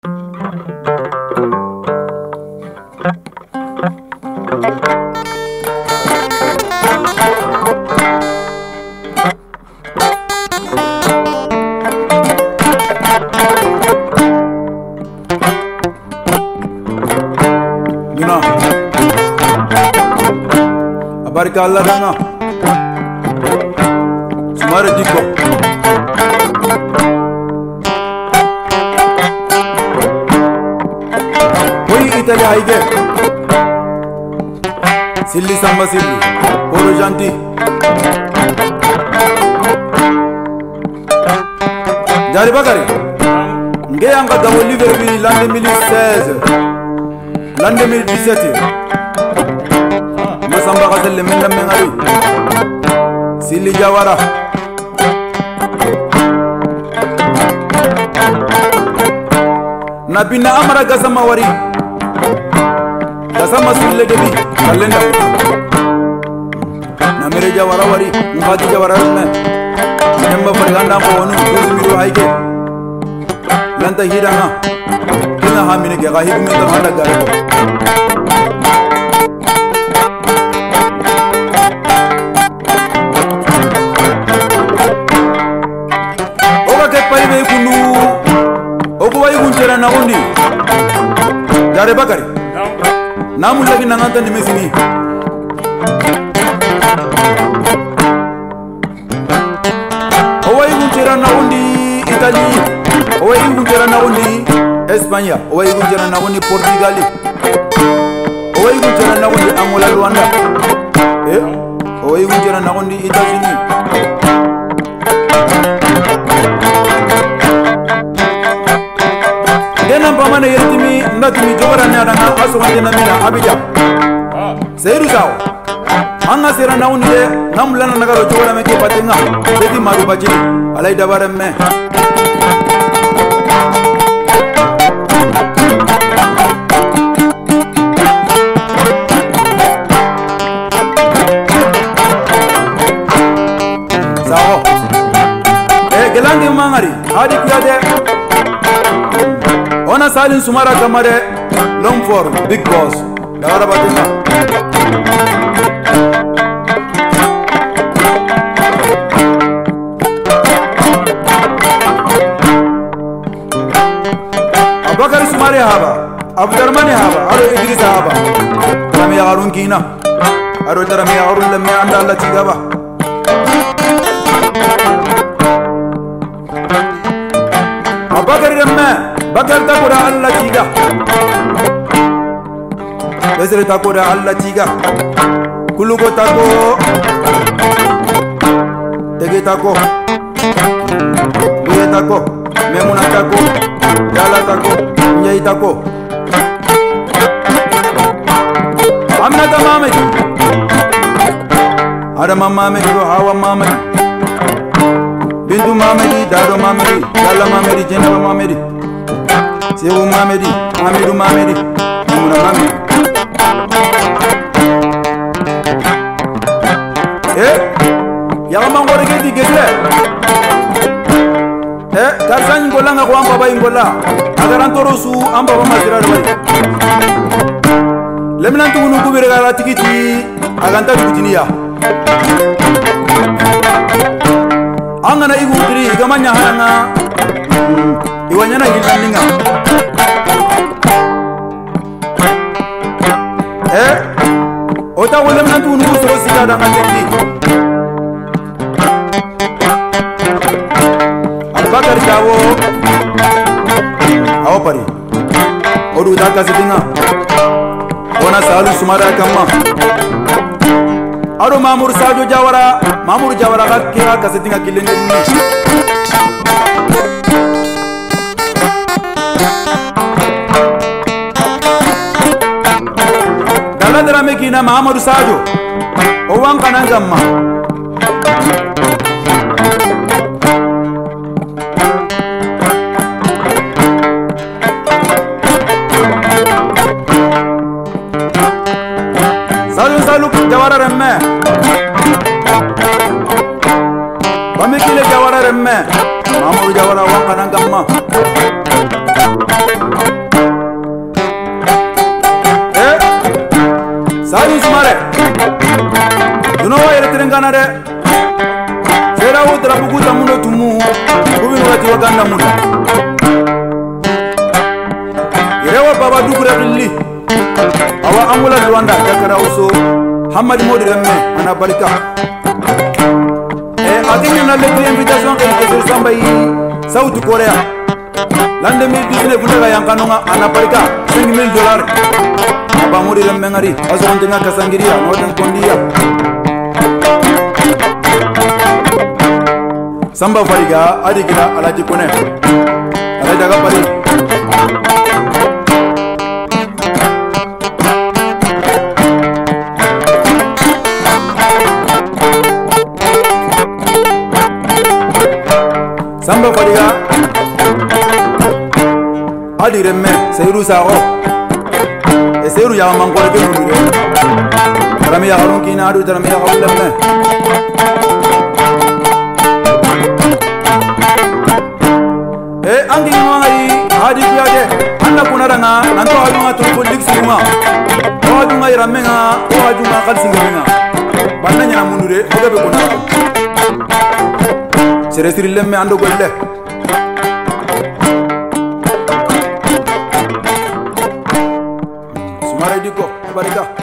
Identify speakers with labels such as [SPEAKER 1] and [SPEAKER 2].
[SPEAKER 1] Barka Allah dana Sumare diko Koi Italia haige Silli samba silli Polo janti Jari Bakari Nge anga da Oliver bi l'an 2016 L'an 2017 Samba Ghazal min Mengari Sili Jawara Nabina Amara Gazama Wari Gazama Sulle Debi Kalenda Namire Jawara Wari Mufati Jawara Rume Nemba Farganda Monu Kuzmiru Haike Lanta Hirana Kina Hamine Gega Hikmita Handa Gareko na undi Jare Bakari namu lagi nanganta ni mesini Owai gunjera na undi Italy Owai gunjera na undi Espanya Owai gunjera na undi Portugal Owai gunjera na undi Angola Rwanda Owai gunjera na undi États-Unis Pamana yetimi ndatimi jogara ne adanga asogande na mina abija Seiru saw anga sera na unde namulana nagaro jogara me ke patenga beti maru bajini alai dabare me saw gelandi mangari hadi kuyade Ona Salin Sumara Kamare long for big boss Dawara Batinga Abakar Sumari Haba Abdarmani Haba Aro Idris Haba Rami Arun Kina Aro Rami Arun Lemme Anda Allah Tigaba Abakar Remme Bakar takura Allah tiga Besere takura Allah tiga Kulugo tako Tege tako Buye tako Memuna tako Yala tako Nyai tako Amnata Mamedi Adama Mamedi Hawa Mamedi Bintu Mamedi Dado Mamedi Yala Mamedi Jenaba Mamedi Sewu Mamedi, Amidou Mamedi, Mouna Mamedi. Yaman gore ke di gese. Karsan ngola nga ko amba bay ngola. Agaran torosu amba ba masira bari. Lemnan tu nu kubire gara tikiti aganta tikitiya. Angana igu kiri gamanya hana. Iwanyana hilaninga Ota wole mnantu nugu soro sika da nganteki Abakar Jawo Awo pari Odu daka sitinga Ona Salin Sumara Kama Aro Mamour Sadio Jawara Mamour Jawara kakira kasetinga kilende ni Daladra mekina Mamour Sadio Owan kanangamma Salu Jawara remme Bamekile Jawara remme Mamour Jawara Owan kanangamma kana de sera utra buku tamuno tumu kubi ngati waganda muno irewa baba dukura billi awa angula Rwanda jakara uso Hamad Modi Remme ana barika akinya na lettre invitation ke samba yi South Korea l'an 2019 kunaga yankanonga ana barika $5,000 aba Modi Remme ngari azontenga kasangiria noden kondia Samba Fariga adikira alaji kone alaji aga pari Samba Fariga adi Remme Seyru Sao e Seyru ya mangwara ke nure tarami ya harun kina adu tarami ya harun lemme angi ngai hadi kiade anna kunaranga nanto adunga to politik sima o adunga iramenga o adunga kalsinga banna nyana munure obe be kona seresiri lemme ando golle sumare diko barika